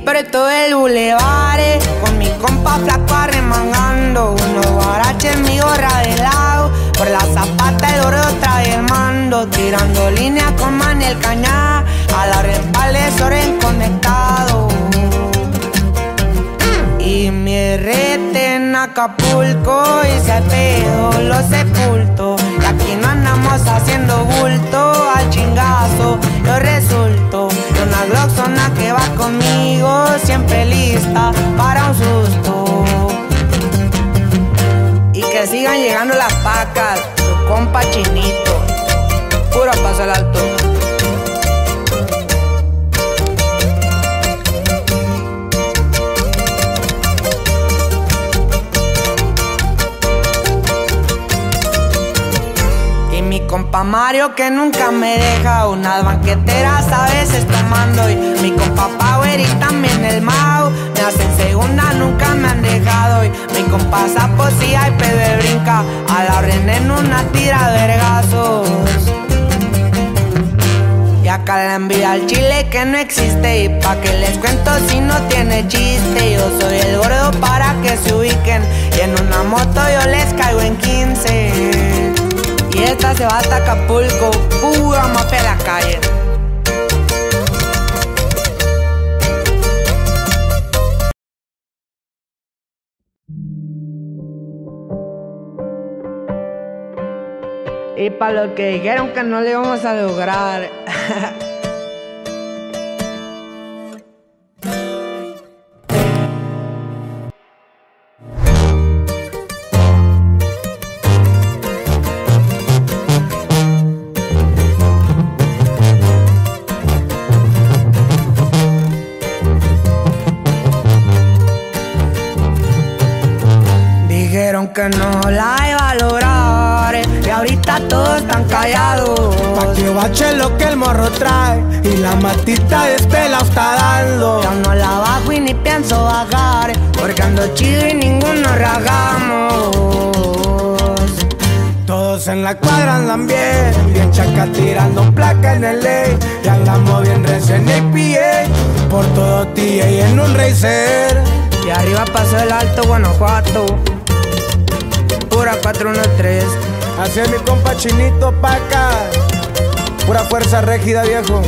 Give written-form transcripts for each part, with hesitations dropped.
por todo el bulevar, con mi compa flaco arremangando, unos guaraches, mi gorra de lado, por la zapata el oro trae el mando, tirando línea con Manel Cañá, a la respaldes Oren conectado. Y mi rete en Acapulco y se pedo lo sepulto. Y aquí no andamos haciendo bulto, al chingazo yo resulto. Y una gloxona que va conmigo, siempre lista para un susto. Y que sigan llegando las pacas, tu compa Chinito, puro paso al alto. Mi compa Mario que nunca me deja, unas banqueteras a veces tomando. Y mi compa Power y también el Mau, me hacen segunda, nunca me han dejado. Y mi compa Sapo si hay pedo brinca, a la René en una tira de vergazos. Y acá la envidia al chile que no existe, y pa' que les cuento si no tiene chiste. Yo soy el gordo para que se ubiquen, y en una moto yo les caigo en 15. Y esta se va hasta Acapulco, pura mafia de la calle. Y para los que dijeron que no le íbamos a lograr, que no la iba a lograr, y ahorita todos están callados. Pa' que bache lo que el morro trae, y la matita de este la está dando. Yo no la bajo y ni pienso bajar, porque ando chido y ninguno ragamos. Todos en la cuadra andan bien, bien chaca tirando placa en el ley. Y andamos bien recién en APA, por todo TA y en un racer. Y arriba pasó el Alto Guanajuato, pura 413. Así es mi compa Chinito pa' acá, pura fuerza rígida, viejo.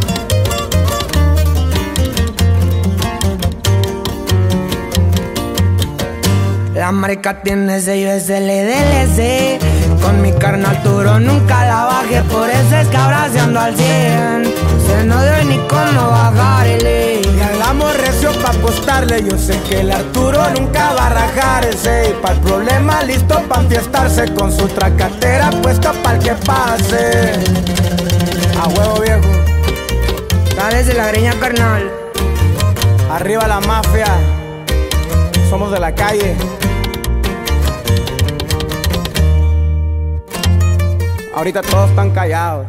La marca tiene sello SLDLC, con mi carnal Arturo nunca la bajé, por eso es que ahora se ando al 100. Se no debe ni cómo bajarle. Y andamos recio pa' apostarle, yo sé que el Arturo nunca va a rajarse. Y pa'l problema listo pa' enfiestarse, con su tracatera puesta pa'l que pase. A huevo, viejo. Dale de la greña, carnal. Arriba la mafia, somos de la calle. Ahorita todos están callados.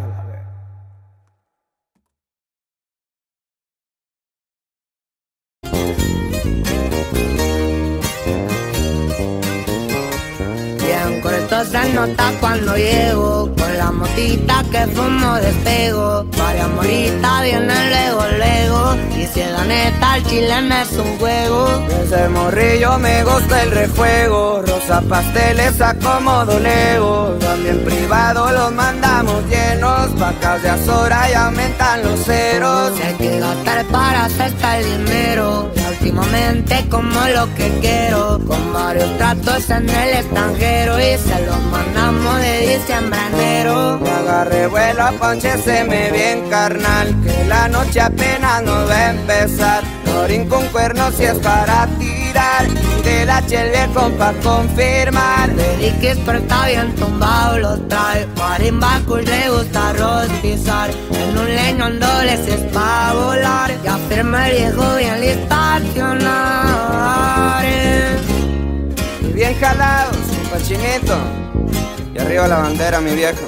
Bien, con esto se nota cuando llego, con la motita que fumo despego. Varias moritas vienen luego, y si la neta el chile no es un juego. Desde morrillo me gusta el refuego, rosa pasteles acomodo lego. También privado los mandamos llenos, vacas de Azora y aumentan los ceros. Si hay que gastar para hacer el dinero, y últimamente como lo que quiero, con varios tratos en el extranjero, y se los mandamos de diciembre a enero. Me agarré vuelo a ponchéseme bien, carnal, que la noche apenas nos va a empezar. Lorin con cuernos si es para tirar, y del H el viejo pa' confirmar. Dediques pero está bien tumbado, los trae marimba cool, le gusta rostizar. En un leñón doble si es pa' volar, ya firma el viejo bien listo a accionar. Y bien jalados, pa' Chinito, y arriba la bandera, mi viejo.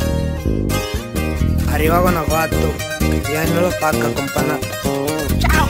Arriba Guanajuato, que ya no los paca, compana. ¡Chao!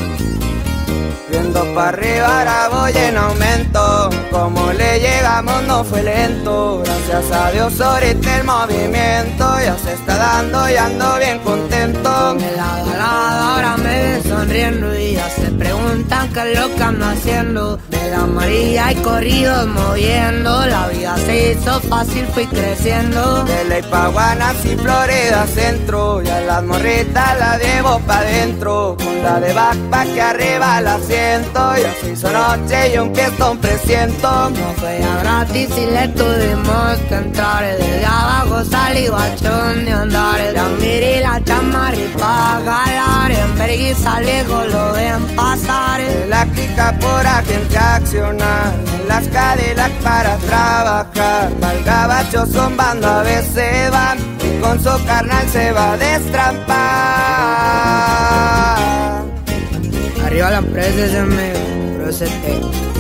Viendo pa' arriba ahora voy en aumento, como le llegamos no fue lento. Gracias a Dios ahorita el movimiento ya se está dando y ando bien contento. De lado a lado ahora me ven sonriendo y ya se preguntan qué es lo que ando haciendo. De la María hay corridos moviendo, la vida se hizo fácil, fui creciendo. De Ley Paguanas y Florida Centro, ya las morritas las llevo pa' dentro. Con la de backpack que arriba el asiento, ya se hizo noche y un fiestón presiento. No fue ya gratis y le tuvimos que entrar. Desde abajo salí bachón de andar. La miré la chamar y pa' galar. En vergüenza lejos lo ven pasar. De la clica por gente a accionar. En las Cadillac para trabajar. Pa'l gabacho zombando a veces van. Y con su carnal se va a destrampar. Arriba la empresa se me procede.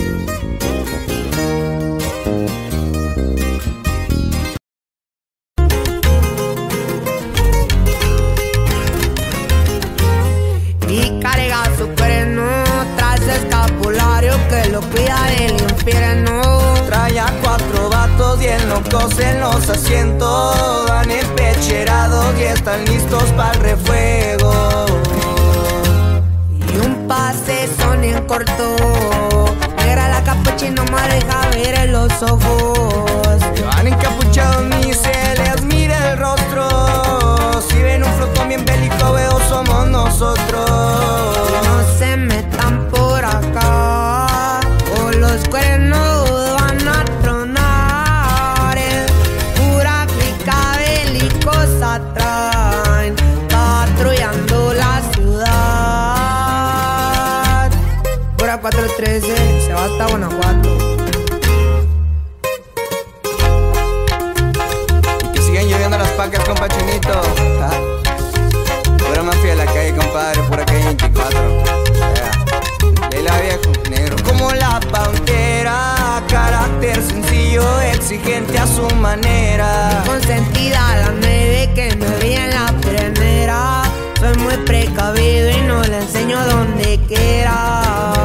Y carga su freno tras escapulario que lo cuida del infierno. Trae a 4 vatos bien locos en los asientos. Van empecherados y están listos para el refuego. Y un pase son en corto. Negra la capucha y no me deja ver en los ojos. Que van encapuchados ni se les mira el rostro. Si ven un flotón bien bélico veo somos nosotros. No se metan por acá o los cuernos van a tronar. Pura clica belicosa traen patrullando la ciudad. Pura 413 se va hasta Guanajuato. Y que siguen lloviendo las pacas, compa Chinito. Pura mafia de la calle, compadre, pura calle 24. Leila viejo, negro. Como la pantera, carácter sencillo, exigente a su manera. Consentida la 9 que me vi en la primera. Soy muy precavido y no le enseño donde quiera.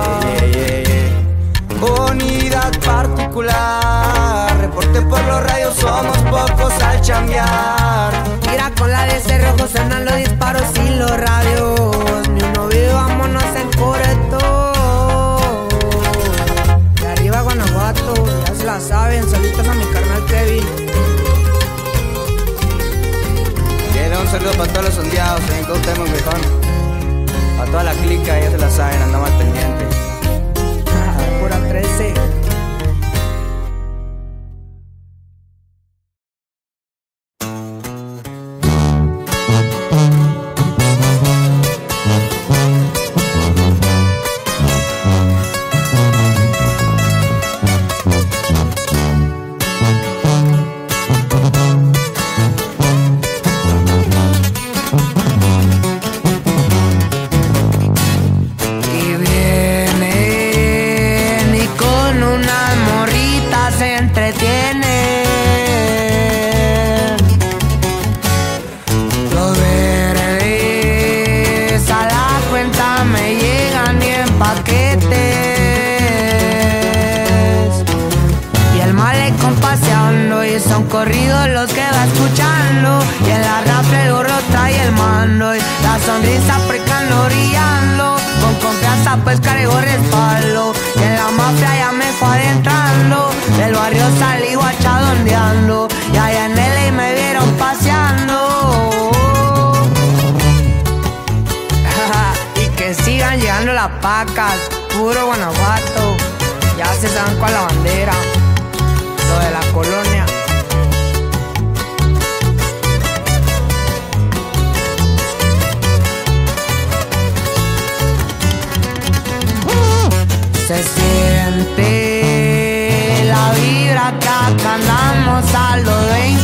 Unidad particular, reporte por los radios, somos pocos al chambear. Mira con la de cerrojo, suenan los disparos y los radios. Ni uno vive, vámonos en coreto. De arriba Guanajuato, ya se la saben, saludos a mi carnal Kevin. Quiero un saludo para todos los sondeados, en Cuauhtémoc, viejón. Para toda la clica, ya se la saben, andamos al pendiente. Pura 13. Corridos los que va escuchando y en la rafla el gorro trae el mando y la sonrisa aplicando brillando con confianza pues cargo respaldo y en la mafia ya me fue adentrando del barrio salí guachadondeando y allá en LA me vieron paseando y que sigan llegando las pacas, puro Guanajuato, ya se saben con la bandera, lo de la colonia. Se siente la vibra que acá andamos a los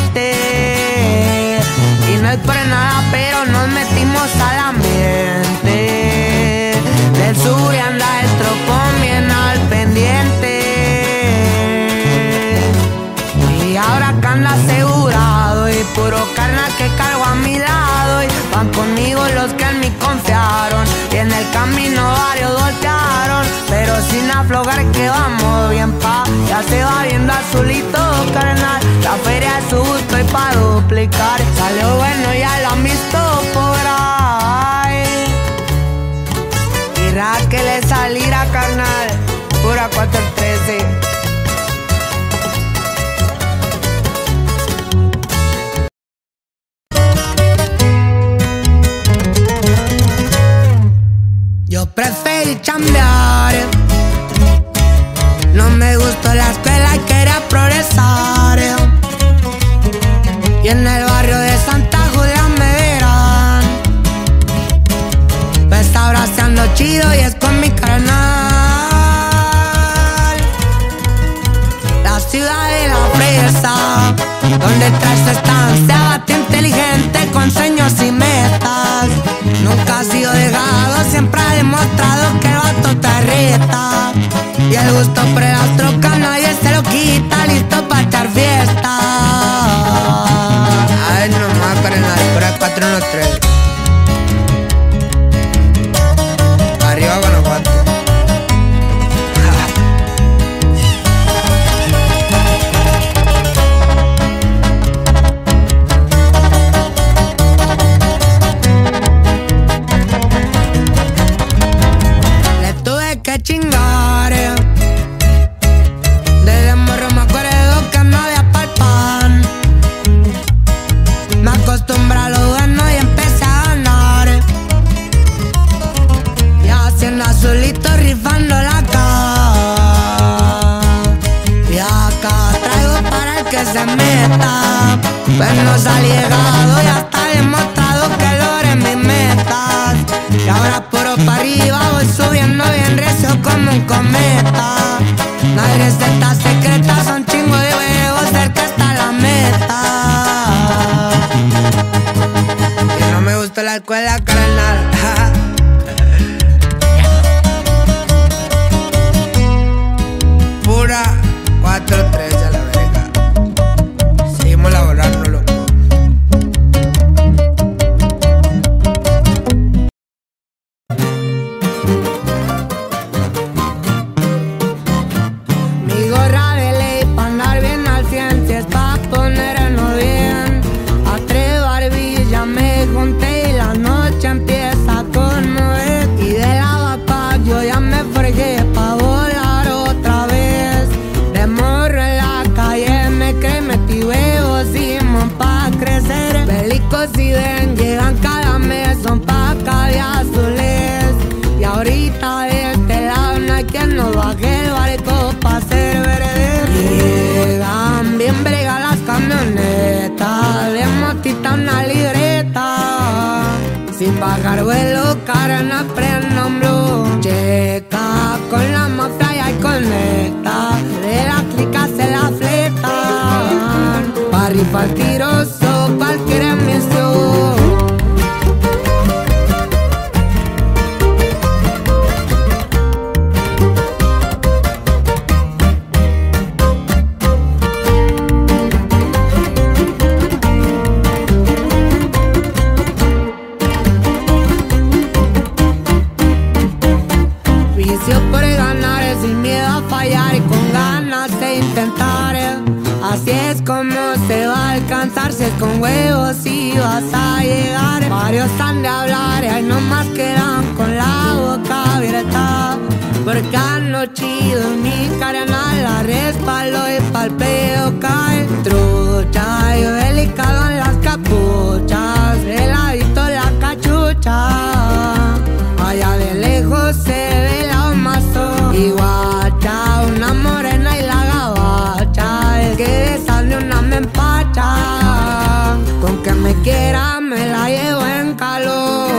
20 y no es por nada pero nos metimos al ambiente del sur y anda el tropón bien al pendiente y ahora acá anda asegurado y puro carnal que cargo a mi lado y van conmigo los que en mí confiaron y en el camino varios voltearon pero sin aflojar que vamos bien pa'. Ya se va viendo azulito, carnal. La feria es su gusto y pa' duplicar. Salió bueno, ya lo han visto por ahí. Mira que le salirá, carnal. Pura 413. Yo preferí chambear. No me gustó la escuela y quería progresar. Y en el barrio de Santa Julia me verán. Pues abrazando chido y es con mi carnal. La ciudad de la fresa, donde traes su estancia, bate inteligente con sueños y metas. Nunca ha sido dejado, siempre ha demostrado que el vato te reta. Y el gusto por las trocas nadie se lo quita, listo pa' echar fiesta. Ay, nomás para el pura 413. Arriba Guanajuato. Chingar. Desde morro me acuerdo que no había pa'l pan. Me acostumbré a lo bueno y empecé a ganar. Y haciendo azulito rifando la Y acá traigo para el que se meta. Pues nos ha llegado y hasta demostrado que logré mis metas. Y ahora puro pa' arriba voy subiendo bien recio como un cometa. No hay recetas secretas, son chingo de huevos, cerca está la meta. Que no me gustó la escuela, carnal. Pura 4-3 a la verga. Seguimos laborando, loco. Mi gorra de ley pa' andar bien al 100, si es pa' ponernos bien. A 3 Barbies ya me junté y la noche empieza a conmover. Y de la Bapac yo ya me fregué pa' volar otra vez. De morro en la calle me creí, metí huevos y pa' crecer. Belicos y den llegan cada mes, son pa' caviar azules. Y ahorita de este lado no hay quien nos baje el barco pa' ser verde. Llegan bien brega las camionetas, de motita una libreta. Sin bajar vuelo, carna, prendo un blue. Checa con la mafia y ahí conecta. De la clica se la fletan. Pa' rifar tiroso, cualquier emisión. Por ganar, sin miedo a fallar y con ganas de intentar. Así es como se va a alcanzar, si es con huevos y vas a llegar. Varios han de hablar y ahí nomás quedan con la boca abierta. Porque ando chido en mi carnal, la respaldo y pa'l pedo cae. Trucha, yo delicado en las capuchas, de ladito la cachucha. Allá de lejos se ve la y guacha, una morena y la gabacha. El que de esas de una me empacha. Con que me quiera me la llevo en calor.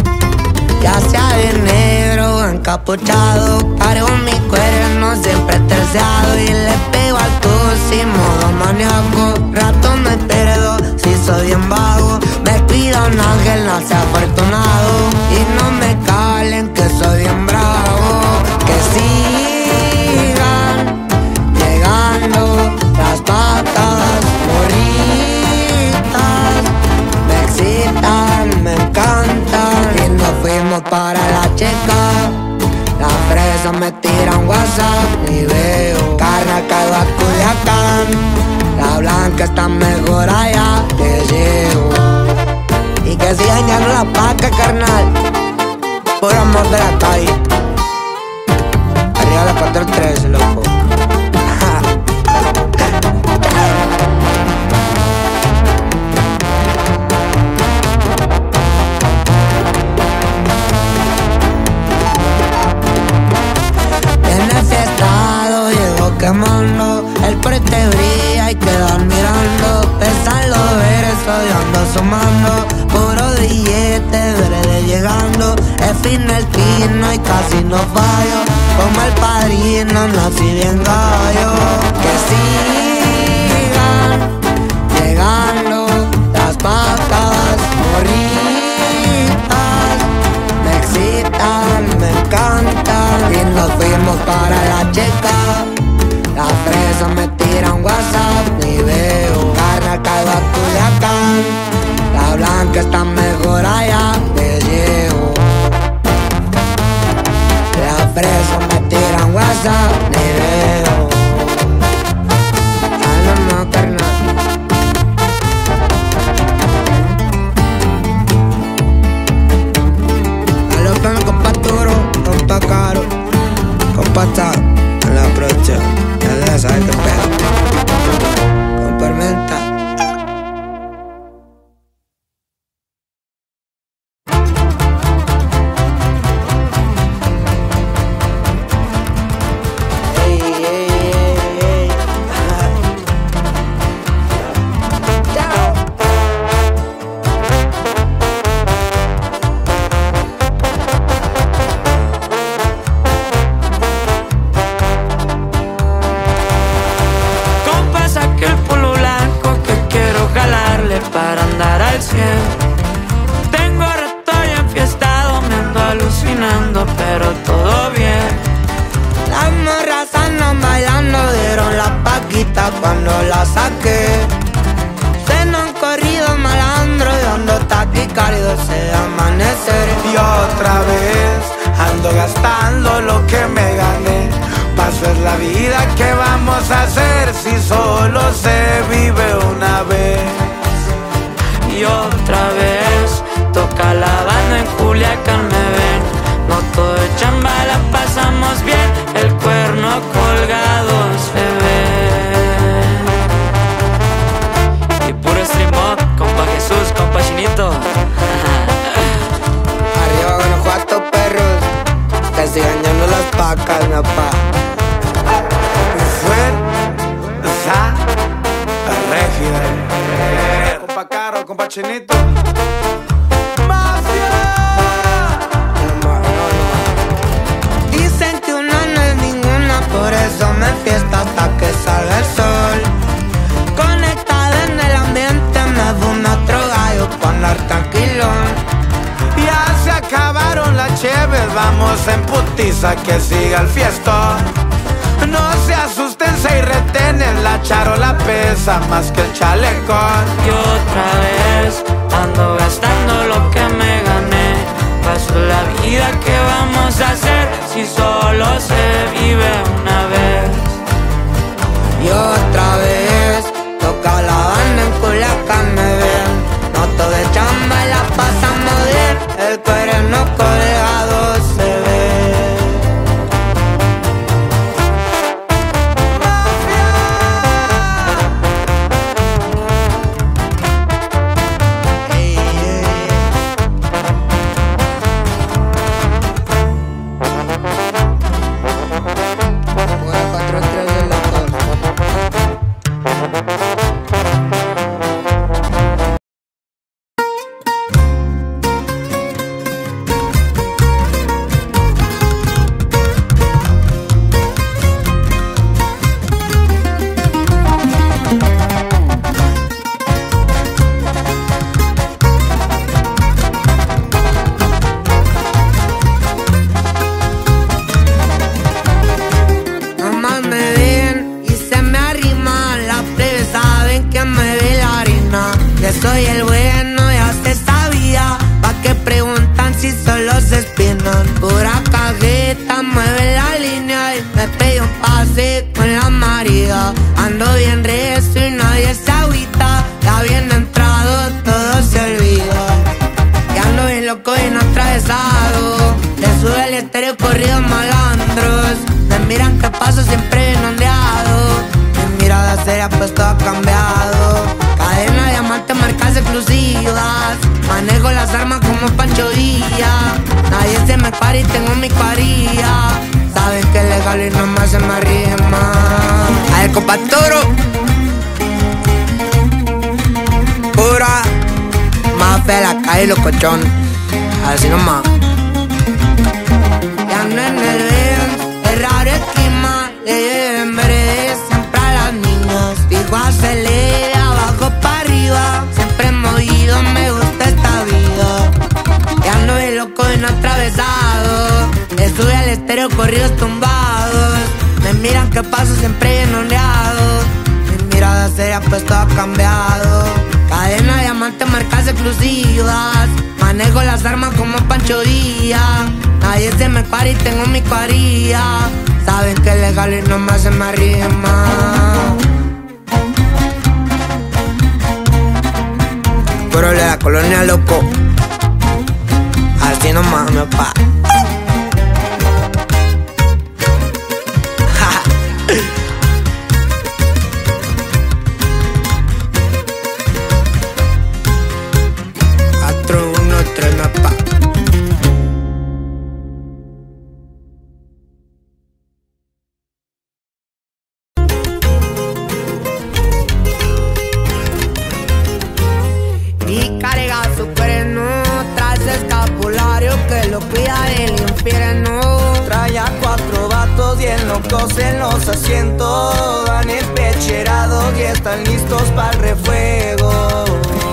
Encapuchado, cargo mi cuerno, siempre bronceado y le pego al tusi, modo maníaco. Rato me pierdo si soy bien vago. Me cuida un ángel, nace afortunado. Y no me calen que soy bien bravo. Que sigan llegando las patas morritas. Me excitan, me encantan. Y nos fuimos para la checa. Las fresas me tiran WhatsApp y veo carne caigo a Culiacán. La blanca está mejor allá, te llevo. Y que sigan llegando la paca, carnal. Por amor de la calle. Arriba la 4-3, loco. Quemando, el prete brilla y quedan mirando. Pesan los versos y ando sumando. Puro billete, verde llegando. Es fin el pino y casi no fallo. Como el padrino, nací bien gallo. Que sigan llegando las patas morritas. Me excitan, me encantan. Y nos fuimos para la checa. Las fresas me tiran WhatsApp y veo carne caigo a Culiacán. La blanca está mejor allá, te llevo. Las fresas me tiran WhatsApp y veo. Ya no, carnal. A lo que me compa duro, compa caro, compa está en la producción. Ya sabes qué pedo. Con Parmenta. Tengo rato ya enfiestado, me ando alucinando, pero todo bien. Las morras andan bailando, dieron la paquita cuando la saqué. Se no han corrido malandro y ando taquicardio ese amanecer. Y otra vez ando gastando lo que me gané. Paso es la vida, ¿qué vamos a hacer si solo se vive una vez? Y otra vez toca la banda en Culiacán, me ven. No todo de chamba, la pasamos bien. El cuerno colgado se ve. Y puro streamo, compa Jesús, compa Chinito. Arriba Guanajuato, perros. Que sigan llenando las pacas, mi papá. Fuerza Regia. Compa Caro, compa Chinito. ¡Mafia! Dicen que una no es ninguna, por eso me fiesta hasta que salga el sol. Conectado en el ambiente, me fumo otro gallo pa' andar tranquilón. Ya se acabaron las cheves, vamos en putiza que siga el fiestón. No se asusten, se retenen, la charola pesa más que el chalecón. Y otra vez ando gastando lo que me gané. Paso la vida, ¿qué vamos a hacer si solo se vive una vez? Y otra vez toca la banda en Culiacán, me ven. No todo de chamba y la pasamos bien. El cuerno colgado se ve. Pura 4-3. café con la María. Ando bien recio y nadie se agüita. Ya bien entrado todo se olvida. Y ando bien loco y no atravesado. Le sube el estéreo corridos malandros. Me miran que paso siempre bien ondeado. Mi mirada seria pues todo ha cambiado. Cadena de diamantes, marcas exclusivas. Manejo las armas como Pancho Villa. Nadie se me para y tengo mi cuadrilla. Saben que es legal y nomás se me rima. A ver, compa Toro. Pura más fea la calle, locochón. Así nomás. Ya ando en el Benz, es raro esquema. Le lleven verdes siempre a las niñas. Fijo acelera, abajo para arriba. Siempre movido, me gusta esta vida. Ya ando bien loco y no atravesado. Le sube al estéreo corridos tumbados. Me miran que paso siempre bien ondeado. Mi mirada seria pues todo ha cambiado. Cadena de diamantes, marcas exclusivas. Manejo las armas como Pancho Villa. Nadie se me para y tengo mi cuadrilla. Saben que es legal y nomás se me rima. Pero de la colonia, loco. Así nomás, mi papá. Y carga su freno tras escapulario que lo cuida del infierno. Trae a 4 vatos bien locos en los asientos. Van empecherados y están listos para el refuego.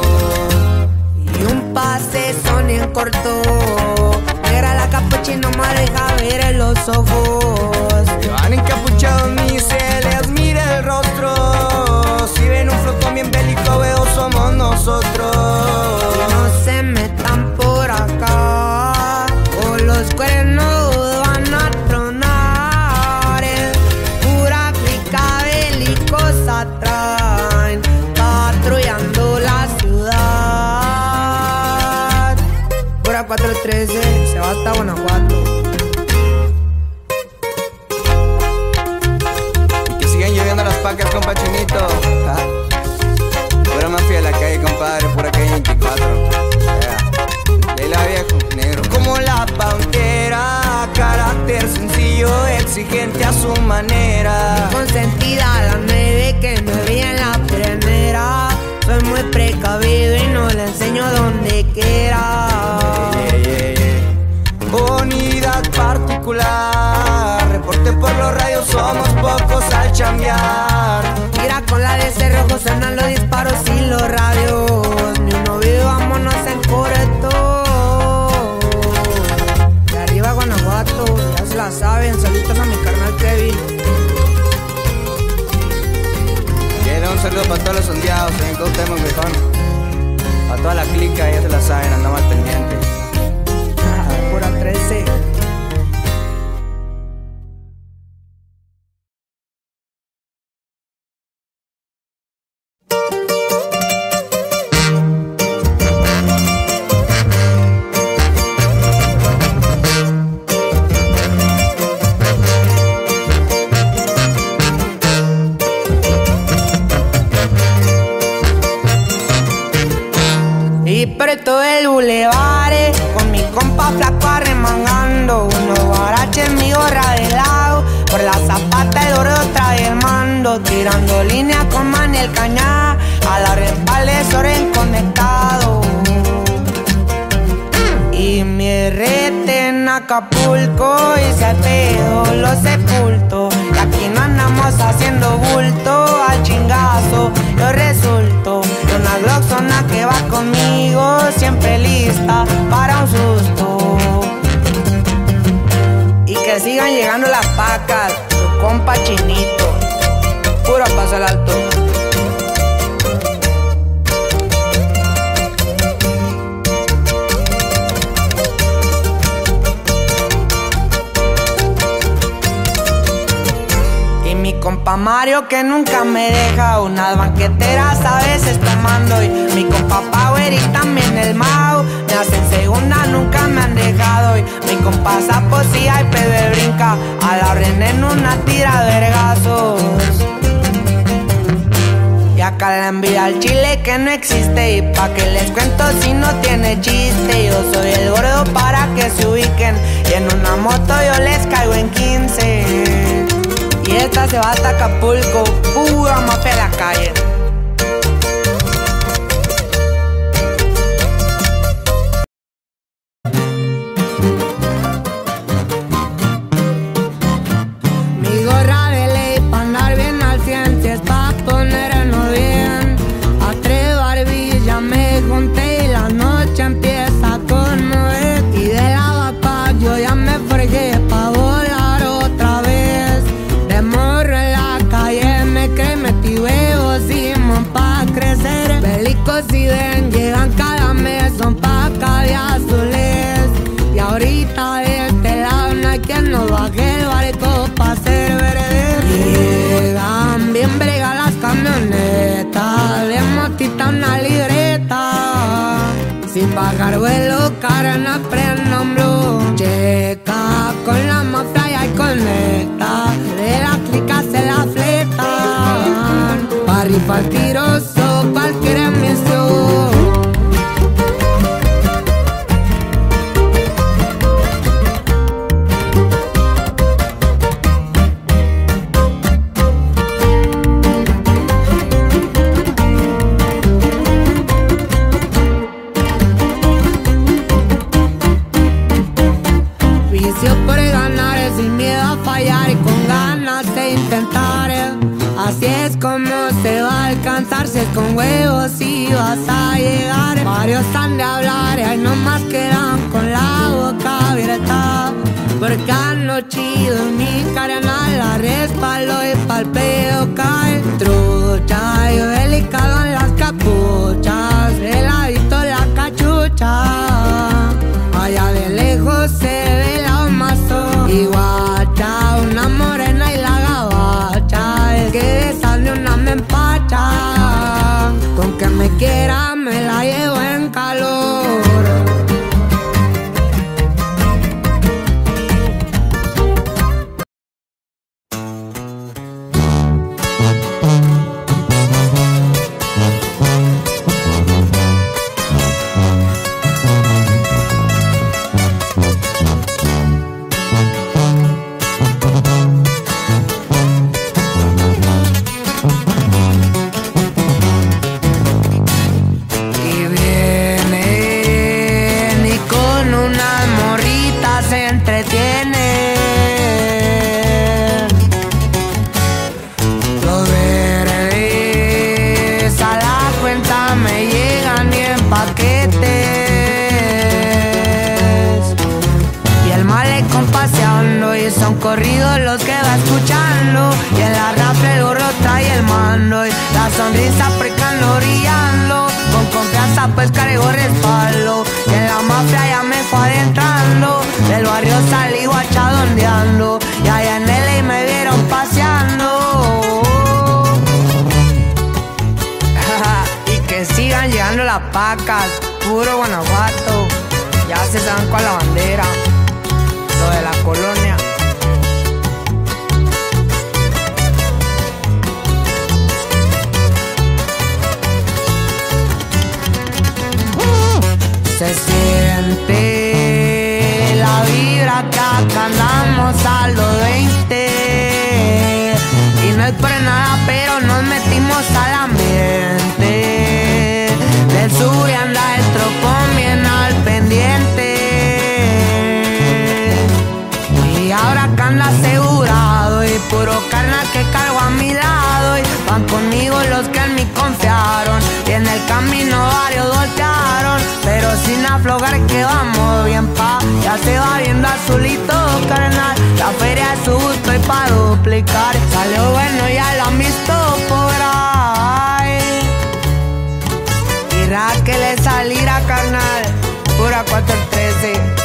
Y un pase son en corto. Negra la capucha y no me deja ver en los ojos. Van encapuchados ni se les mira el rostro. Si ven un flotón bien bélico, veo somos nosotros. No se metan por acá o los cuernos van a tronar. Pura clica belicosa traen, patrullando la ciudad. Pura 413, se va hasta Guanajuato. Que sigan lloviendo las pacas, compa Chinito. Pura mafia de la calle, compadre, pura calle 24. Leila viejo, negro. Como la pantera, carácter sencillo, exigente a su manera. Consentida la 9 que me vi en la primera. Soy muy precavido y no le enseño donde quiera. Unidad particular, reporte por los radios, somos pocos al chambear. Mira con la de cerrojo suenan los disparos y los radios. Ni uno vive, vámonos en correcto. De arriba Guanajuato, ya se la saben. Saludos a mi carnal Kevin. Quiero un saludo para todos los sondeados, en Cuauhtémoc, viejón. Para toda la clica, ya se la saben, andamos al pendiente. Pura 13. Y por todo el bulevar, con mi compa flaco arremangando. Unos guaraches, mi gorra de lado. Por la zapata el oro trae el mando. Tirando línea con Manel Cañá. A la respalde Soren conectado. Y mi rete en Acapulco. Y se pedo lo sepulto. Y aquí no andamos haciendo bulto. Al chingazo yo resulto. Y una gloxona que va conmigo, siempre lista para un susto. Y que sigan llegando las pacas, tu compa Chinito. Puro paso al alto. Mario que nunca me deja, unas banqueteras a veces tomando. Y mi compa Power y también el Mau me hacen segunda, nunca me han dejado. Y mi compa Sapo sí hay pedo brinca, a la orden en una tira de vergazos. Y acá la envidia al chile que no existe. Y pa' que les cuento si no tiene chiste. Yo soy el gordo para que se ubiquen, y en una moto yo les caigo en 15. Y esta se va hasta Acapulco, pura mafia de la calle. Mi gorra de ley pa' andar bien al 100, si es pa' ponernos bien. A 3 Barbies ya me junté y la noche empieza a conmover. Y de la vaca yo ya me fregué pa' volar otra vez. De morro en la calle me creí, metí huevos y pa' crecer. Belicos y den llegan cada mes, son pa' caviar azules. Y ahorita de este lado no hay quien nos baje el barco pa' ser verde. Llegan bien brega las camionetas, de motita una libreta. Sin pagar vuelo, carna, prenda hombro. Checa con la mafia y ahí conecta, de la clica se la fletan. Pa' rifar tiroso, cualquier emisión. Así es como se va a alcanzar, si es con huevos y vas a llegar. Varios han de hablar y ahí nomás quedan con la boca abierta. Porque anoche mi carnal la respaldo y pa'l pedo cae. Trucha y delicado en las capuchas, de ladito la cachucha. Allá de lejos se ve la mazo y guacha, una morena y la gabacha. El que de esa de una me empacha, con que me quiera me la llevo en calor. Corridos los que va escuchando, y en la rafle el gorro trae el mando, y la sonrisa aplicando, brillando, con confianza pues cargo respaldo. Y en la mafia ya me fue adentrando, del barrio salí guachadondeando, y allá en LA me vieron paseando. Y que sigan llegando las pacas, puro Guanajuato, ya se saben cuál la bandera, lo de la colonia. Se siente la vibra que acá andamos a los 20. Y no es por nada, pero nos metimos al ambiente. Del sur y anda el tropón bien al pendiente. Y ahora acá anda asegurado, y puro carnal que cargo a mi lado. Y van conmigo los que en mí confiaron, y en el camino varios voltearon, pero sin aflojar que vamos bien pa'. Ya se va viendo azulito, carnal, la feria es su gusto y pa' duplicar. Salió bueno, ya lo han visto por ahí. Y que le salirá, carnal, pura 413.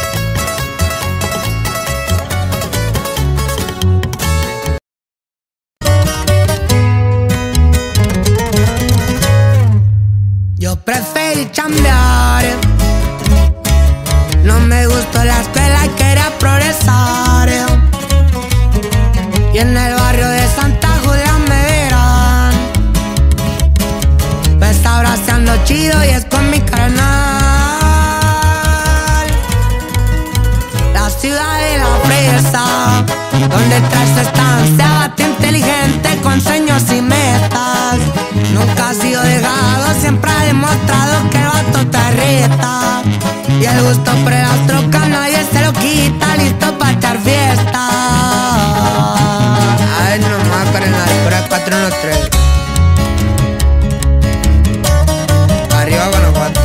chambear. No me gustó la escuela y quería progresar. Y en el barrio de Santa Julia me verán, pues abrazando chido y es con mi carnal. La ciudad de la fresa, donde traes estancia, bate inteligente con sueños y metas. Nunca ha sido dejado, siempre ha demostrado que el vato te reta. Y el gusto por las trocas nadie se lo quita, listo pa' echar fiesta. Ay, nomás para el pura 413. Arriba Guanajuato.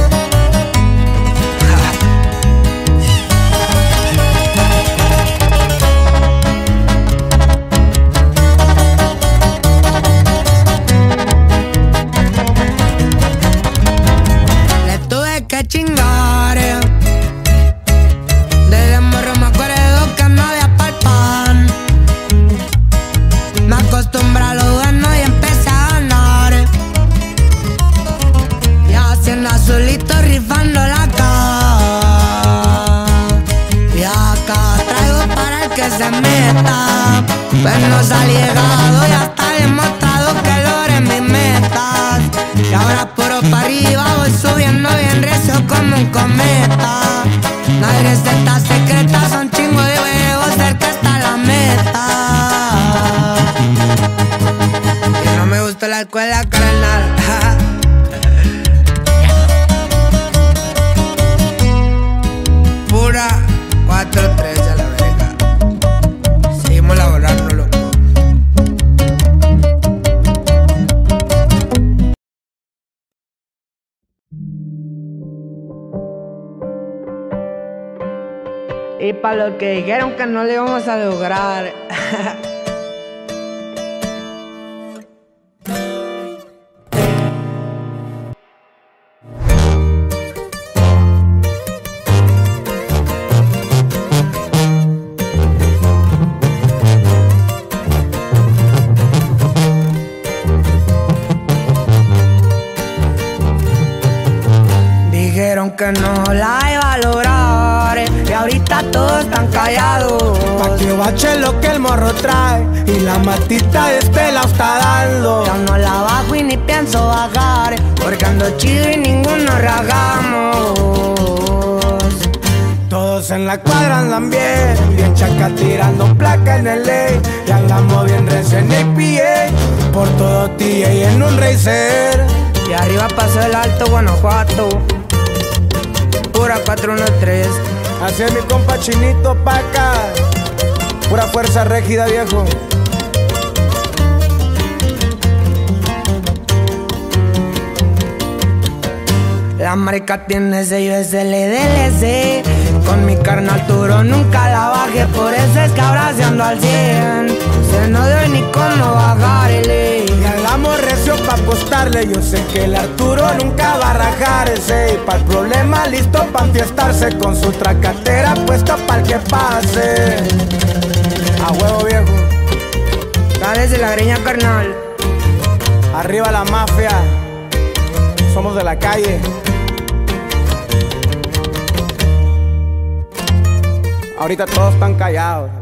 Le tuve que chingar. Desde morro me acuerdo que no había pa'l pan. Me acostumbré a lo bueno y empecé a ganar. Y haciendo azulito rifando la Y acá traigo para el que se meta. Pues no salí llegado y hasta demostrado que logré mis metas. Y ahora puro para arriba voy subiendo bien recio como un cometa. No hay recetas secretas, son chingo de huevos, cerca está la meta. Y no me gustó la escuela, carnal. Pura 4-3 a la verga. Seguimos laborando, loco. Y para los que dijeron que no le íbamos a lograr. Dijeron que no la iba a lograr y ahorita todos están callados. Pa' que bache lo que el morro trae y la matita de este la está dando. Yo no la bajo y ni pienso bajar, porque ando chido y ninguno ragamos. Todos en la cuadra andan bien, bien chaca tirando placa en el ley. Y andamos bien recién en APA, por todo TA y en un racer. Y arriba pasó el Alto Guanajuato, pura 413. Así es mi compa Chinito pa' acá, pura fuerza rígida, viejo. La marca tiene sello SLDLC. Con mi carnal Arturo nunca la bajé, por eso es que ahora se ando al 100. Se no dio ni cómo bajarle. Y andamos recio pa' apostarle. Yo sé que el Arturo nunca va a rajarse. Y pa'l problema listo pa' enfiestarse, con su tracatera puesta pa'l que pase. A huevo, viejo. Dale de la greña, carnal. Arriba la mafia, somos de la calle. Ahorita todos están callados.